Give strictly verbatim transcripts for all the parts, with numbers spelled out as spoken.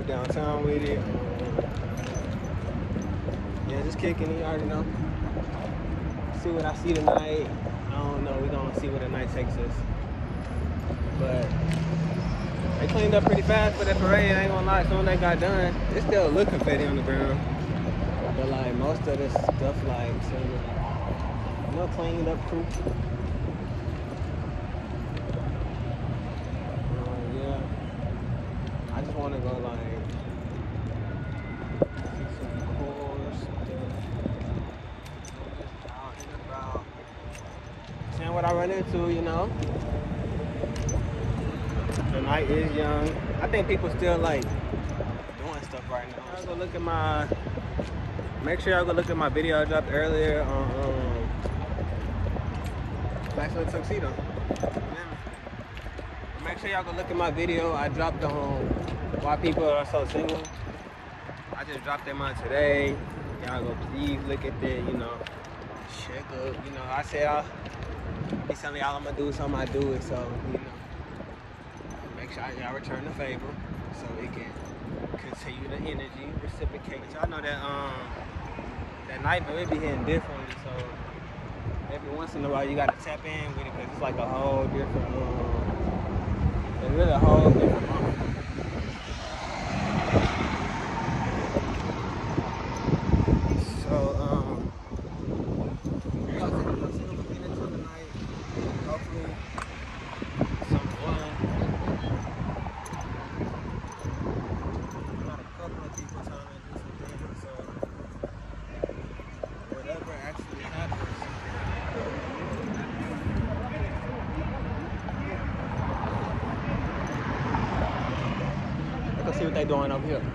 downtown with it. Yeah, just kicking it, you already know. See what I see tonight. I don't know, we're gonna see where the night takes us. But they cleaned up pretty fast for that parade, I ain't gonna lie. As soon as they got done, it's still a little confetti on the ground. But like most of this stuff, like, so, you know, cleaned up crew. Uh, yeah. I just wanna go like see some cool stuff. Just out and about. Seeing what I run into, you know. The night is young. I think people still like doing stuff right now. I'll go look at my. Make sure y'all go look at my video I dropped earlier on um, Bachelor Tuxedo. Make sure y'all go look at my video I dropped on why people are so single. I just dropped them on today. Y'all go please look at that. You know, check up. You know, I said I'll be telling y'all I'm gonna do something. I do it. So you know. Make sure y'all return the favor so it can continue the energy, reciprocate. Y'all know that um that night, but it be hitting differently. So every once in a while you gotta tap in with it because it's like a whole different um it's really a whole different moment. So um y'all see what I'm getting into tonight. Hopefully some fun. See what they doing over here.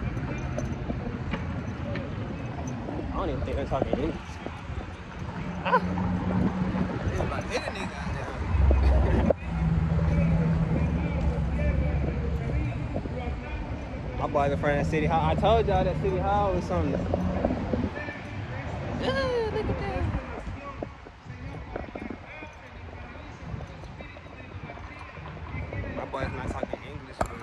I don't even think they're talking English. Ah. It's about hit a nigga out there. My boy's in front of City Hall. I told y'all that City Hall was something. Yeah, look at that. My boy's not talking English, but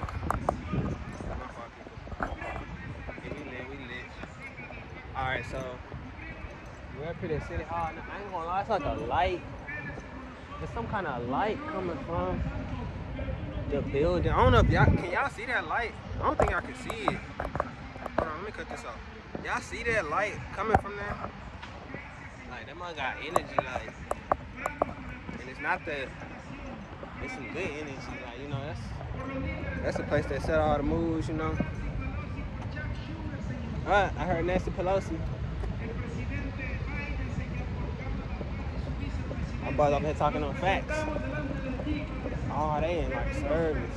alright, so we're up here at City Hall. I ain't gonna lie, it's like a light. There's some kind of light coming from the building. I don't know if y'all can y'all see that light? I don't think y'all can see it. Hold on, let me cut this off. Y'all see that light coming from there? Like that mother got energy, like, and it's not the. It's some good energy, like you know that's that's a place that set all the moves, you know. Alright, I heard Nancy Pelosi. My boys up here talking on facts. Oh, they in like service.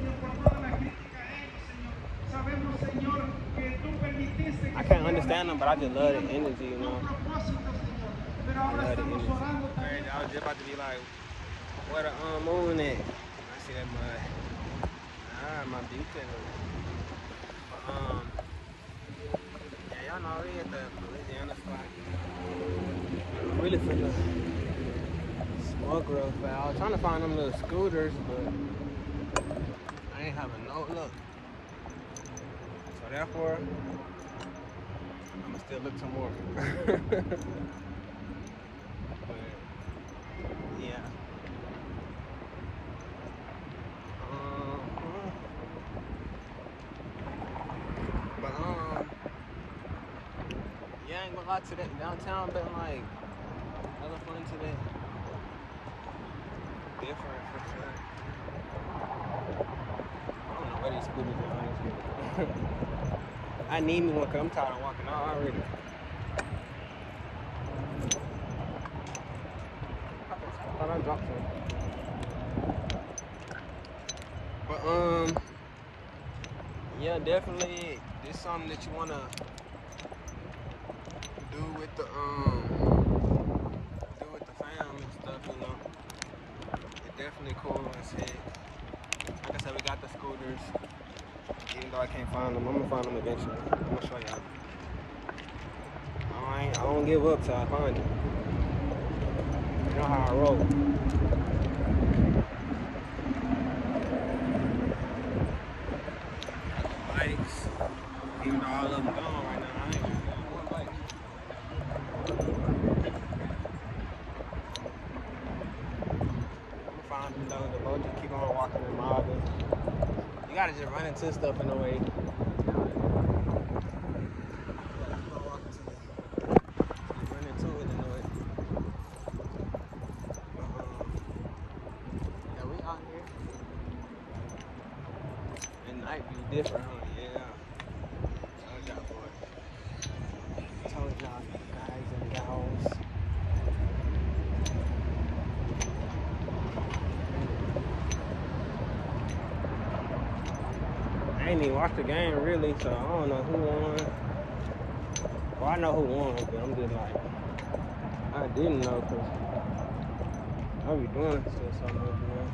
I can't understand them, but I just love the energy, you know. I love the energy. Crazy. I was just about to be like, where the um, moon at? I see that mud. Ah, my beauty. Um. Y'all know we at the Louisiana spot. I'm really finna smoke real fast. I was trying to find them little scooters, but I ain't having no luck. So therefore, I'm gonna still look some more. But yeah. Um, but um. Yeah, I ain't gonna lie to that. Downtown been like hella fun today. Different for sure. I don't know where these scooters are, honestly. I need me one because I'm tired of walking out already. I thought I dropped some. But um yeah, definitely this is something that you wanna do with the um do with the fam and stuff, you know. It's definitely cool as heck. Like I said, we got the scooters. Even though I can't find them, I'm gonna find them eventually. I'm gonna show y'all. I ain't, I don't give up till I find them. You know how I roll. Got the bikes. Even though all of them gone right now, I ain't even got one bike. I'm gonna find them though, the boat just keep on walking and mobbing. You gotta just run into stuff in a way. Different, huh? Yeah. Told y'all, boys. Told y'all, guys and gals. I ain't even watched the game really, so I don't know who won. Well, I know who won, but I'm just like, I didn't know because I be doing stuff so much, man.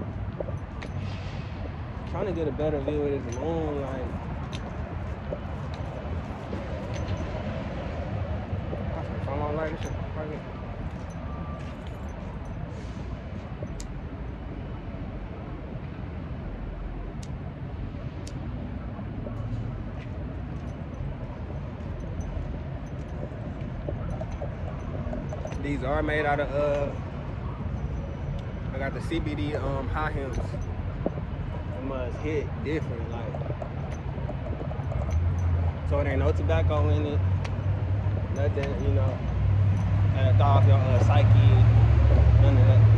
Trying to get a better view of this moon, like. I'm on light, shit. These are made out of uh. I got the C B D um high hems. Must hit different, like, so it ain't no tobacco in it, nothing, you know, and throw off your uh, psyche, none of that.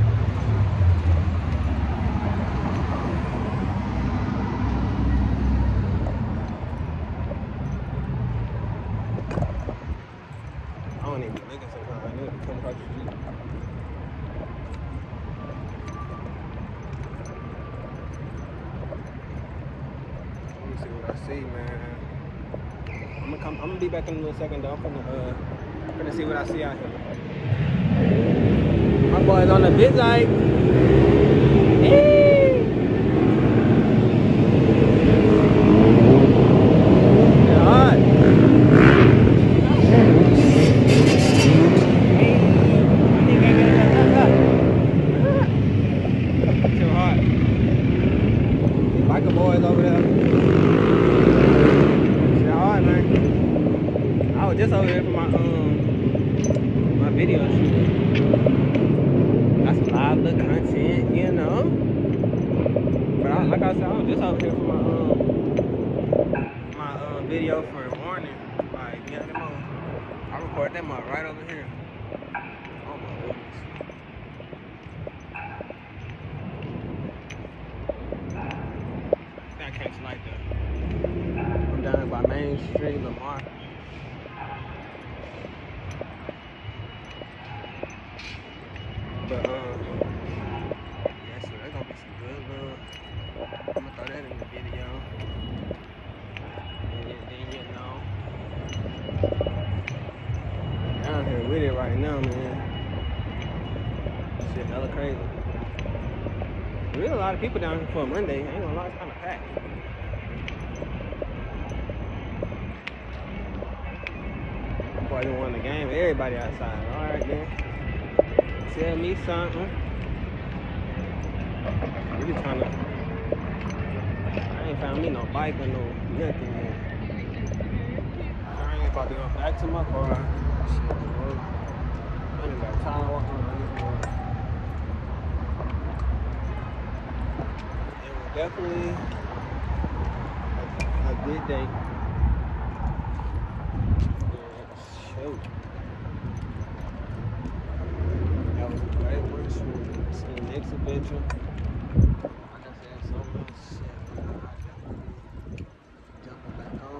I don't even be looking sometimes. I need to come across the street. See, man. I'm gonna come. I'm gonna be back in a little second, though. I'm gonna, uh, I'm gonna see what I see out here. My boy's on the Bizite. Hey. Yeah, hot. Too hot. Biker boys over there. Just over here for my um my video shoot. Got some live look content, you know. But I, like I said, I was just over here for my um my um video for warning. Like, yeah, them on. I record them up right over here. Oh my goodness. I can't like that. I'm down by Main Street, Lamar. But, um, yeah, so there's gonna be some good love. I'm gonna throw that in the video. And then, then you know. Down here with it right now, man. Shit, hella crazy. There's a lot of people down here for a Monday. I ain't gonna lie, it's kinda packed. Boy, didn't won the game. Everybody outside. Alright, then. Tell me something. Really trying to. I ain't found me no bike or no nothing yet. I ain't about to go back to my car. Shit, bro. I ain't got time to walk around this morning. It was definitely a, a good day. Yeah, shoot. See the next adventure. Like I said, so much shit. Jumping back on.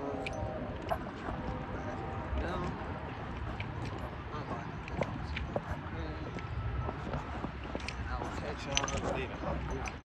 Now, I'm about to go. I will catch y'all later.